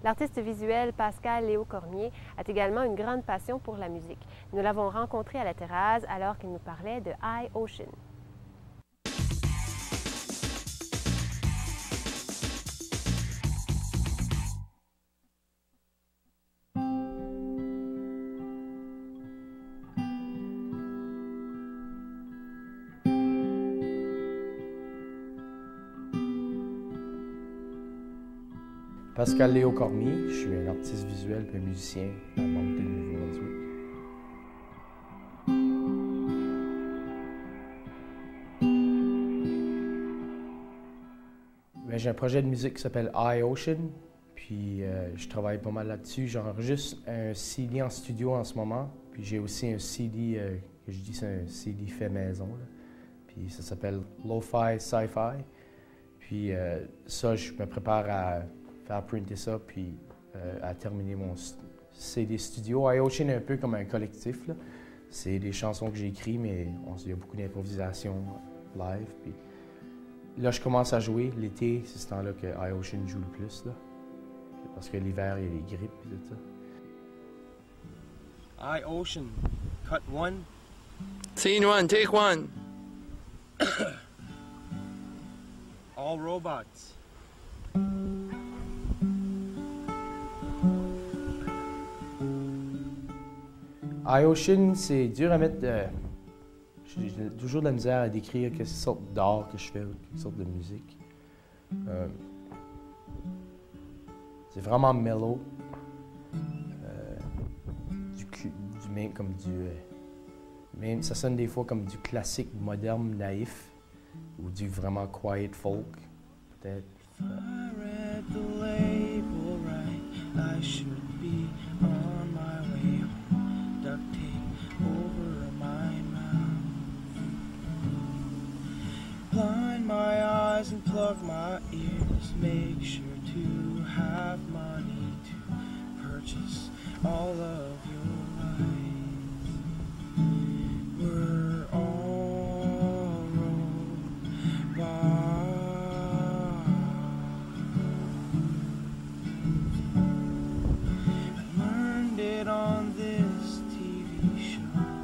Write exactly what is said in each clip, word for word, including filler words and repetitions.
L'artiste visuel Pascal Léo Cormier a également une grande passion pour la musique. Nous l'avons rencontré à la terrasse alors qu'il nous parlait de High Ocean. Pascal Léo Cormier, je suis un artiste visuel et musicien à Moncton, Nouveau-Brunswick. Ben, j'ai un projet de musique qui s'appelle High Ocean, puis euh, je travaille pas mal là-dessus. J'enregistre un C D en studio en ce moment, puis j'ai aussi un C D, euh, que je dis c'est un C D fait maison, là. Puis ça s'appelle Lo-Fi Sci-Fi. Puis euh, ça, je me prépare à faire printer ça, puis euh, à terminer mon C D studio. High Ocean est un peu comme un collectif. C'est des chansons que j'ai écrites, mais il y a beaucoup d'improvisation live. Puis là, je commence à jouer. L'été, c'est ce temps-là que High Ocean joue le plus. Là. Parce que l'hiver, il y a les grippes et tout ça. High Ocean, cut one. Scene one, take one. All robots. High Ocean, c'est dur à mettre. Euh, J'ai toujours de la misère à décrire quelle sorte d'art que je fais, quelle sorte de musique. Euh, c'est vraiment mellow. Euh, du, du même comme du. Euh, même, ça sonne des fois comme du classique moderne naïf ou du vraiment quiet folk, peut-être. Blind my eyes and plug my ears. Make sure to have money to purchase all of your rights. We're all robots. I learned it on this T V show.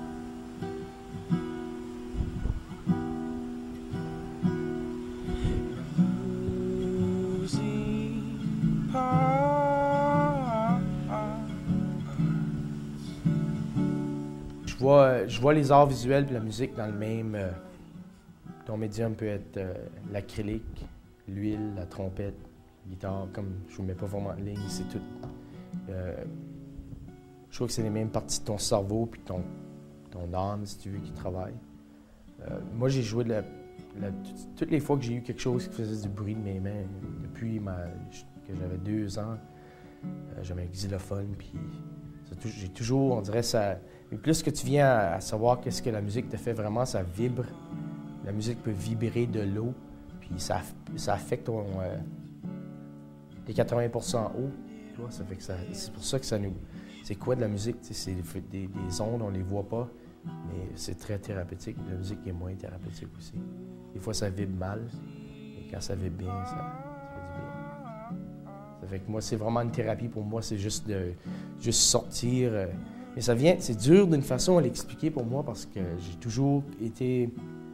Je vois, je vois les arts visuels et la musique dans le même. Euh, ton médium peut être euh, l'acrylique, l'huile, la trompette, la guitare, comme je ne vous mets pas vraiment en ligne, c'est tout. Euh, je trouve que c'est les mêmes parties de ton cerveau puis ton, ton âme, si tu veux, qui travaillent. Euh, moi, j'ai joué de la, la, toutes les fois que j'ai eu quelque chose qui faisait du bruit de mes mains, depuis ma, que j'avais deux ans, euh, j'avais un xylophone, puis j'ai toujours, on dirait, ça. Mais plus que tu viens à, à savoir qu'est-ce que la musique te fait vraiment, ça vibre. La musique peut vibrer de l'eau, puis ça, ça affecte ton, euh, les quatre-vingts pour cent haut. Tu vois, ça fait que ça, c'est pour ça que ça nous. C'est quoi de la musique? C'est des, des ondes, on les voit pas, mais c'est très thérapeutique. La musique est moins thérapeutique aussi. Des fois, ça vibre mal, et quand ça vibre bien, ça, ça fait du bien. Ça fait que moi, c'est vraiment une thérapie pour moi, c'est juste de juste sortir. Euh, mais ça vient, c'est dur d'une façon à l'expliquer pour moi parce que j'ai toujours été.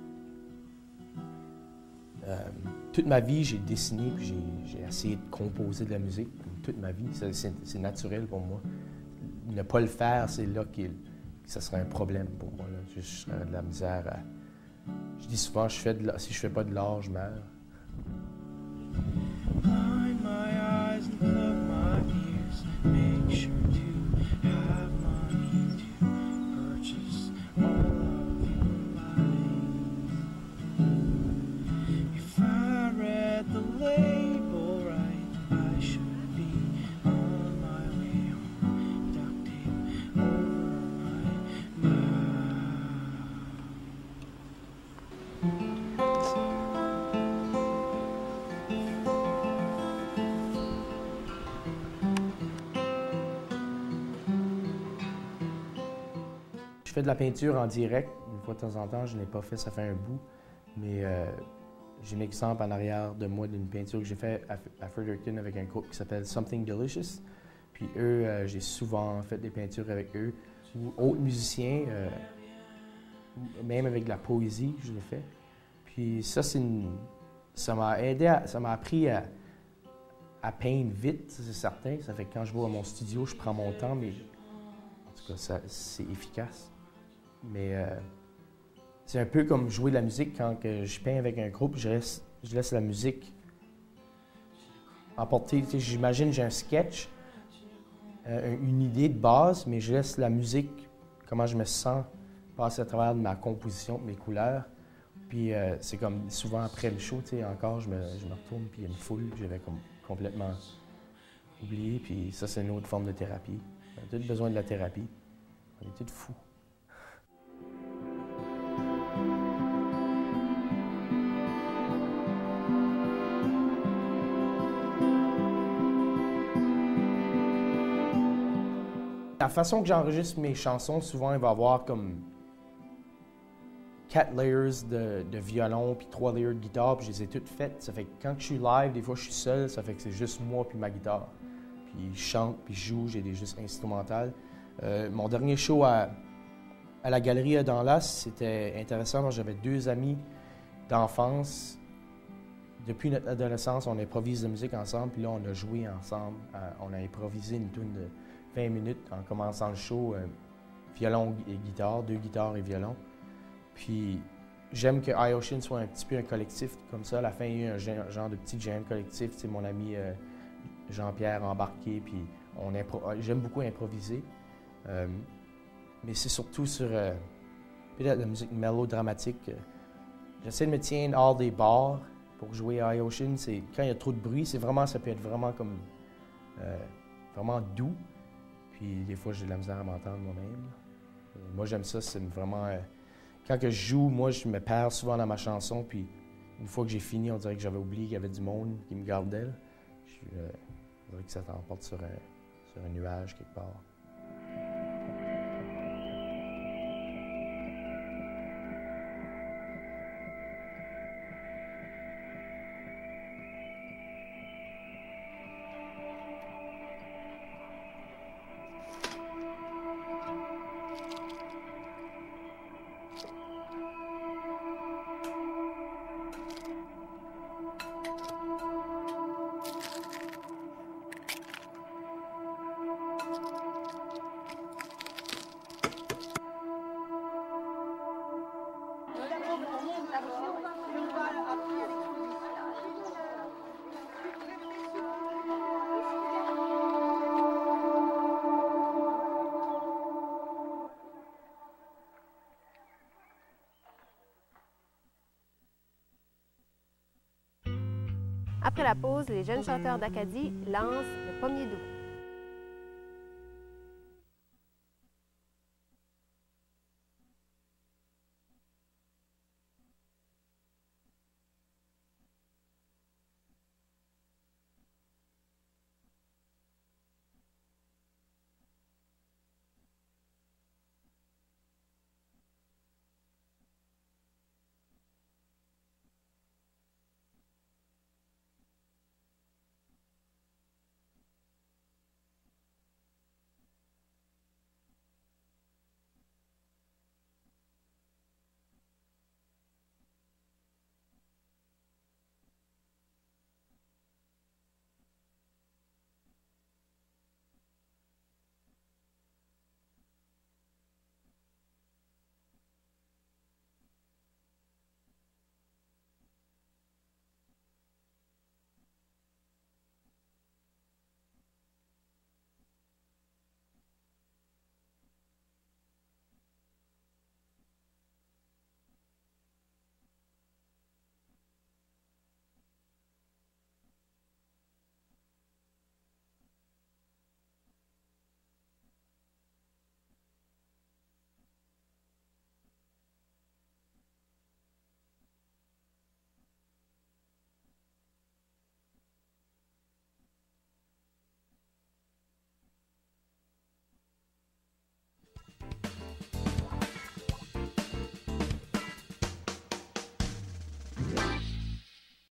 Euh, toute ma vie, j'ai dessiné puis j'ai essayé de composer de la musique. Toute ma vie, c'est naturel pour moi. Ne pas le faire, c'est là que ça serait un problème pour moi. Là. Je, je serais de la misère à. Je dis souvent, je fais de la, si je fais pas de l'art, je meurs. Je fais de la peinture en direct, une fois de temps en temps, je ne l'ai pas fait, ça fait un bout, mais euh, j'ai un exemple en arrière de moi d'une peinture que j'ai faite à, à Fredericton avec un groupe qui s'appelle Something Delicious. Puis eux, euh, j'ai souvent fait des peintures avec eux, ou autres musiciens, euh, même avec de la poésie, je l'ai fait. Puis ça, c'est une, ça m'a aidé, à, ça m'a appris à, à peindre vite, c'est certain. Ça fait que quand je vais à mon studio, je prends mon temps, mais en tout cas, ça, c'est efficace. Mais euh, c'est un peu comme jouer de la musique. Quand que je peins avec un groupe, je, reste, je laisse la musique emporter. J'imagine j'ai un sketch, euh, une idée de base, mais je laisse la musique, comment je me sens, passer à travers de ma composition, de mes couleurs. Puis euh, c'est comme souvent après le show, tu sais, encore, je me, je me retourne, puis il y a une foule que j'avais comme complètement oublié. Puis ça, c'est une autre forme de thérapie. On a tous besoin de la thérapie. On est tous fous. La façon que j'enregistre mes chansons, souvent, il va y avoir comme quatre layers de, de violon, puis trois layers de guitare, puis je les ai toutes faites. Ça fait que quand je suis live, des fois, je suis seul, ça fait que c'est juste moi puis ma guitare. Puis je chante, puis je joue, j'ai des juste instrumentales. Euh, mon dernier show à, à la Galerie dans l'As, c'était intéressant. Moi, j'avais deux amis d'enfance. Depuis notre adolescence, on improvise de musique ensemble, puis là, on a joué ensemble. Euh, on a improvisé une tune de vingt minutes en commençant le show, euh, violon et guitare, deux guitares et violon. Puis j'aime que iOcean soit un petit peu un collectif comme ça. À la fin, il y a eu un genre de petit jam collectif. C'est mon ami euh, Jean-Pierre embarqué, puis on impro... j'aime beaucoup improviser. Euh, mais c'est surtout sur euh, peut-être la musique mélodramatique. J'essaie de me tenir hors des bars pour jouer à iOcean. C'est quand il y a trop de bruit, c'est vraiment, ça peut être vraiment comme euh, vraiment doux. Puis des fois, j'ai de la misère à m'entendre moi-même. Et moi, j'aime ça, c'est vraiment... Euh, quand que je joue, moi, je me perds souvent dans ma chanson, puis une fois que j'ai fini, on dirait que j'avais oublié qu'il y avait du monde qui me gardait. Là. Je, euh, on dirait que ça t'emporte sur un, sur un nuage quelque part. Après la pause, les jeunes chanteurs d'Acadie lancent le pommier doux.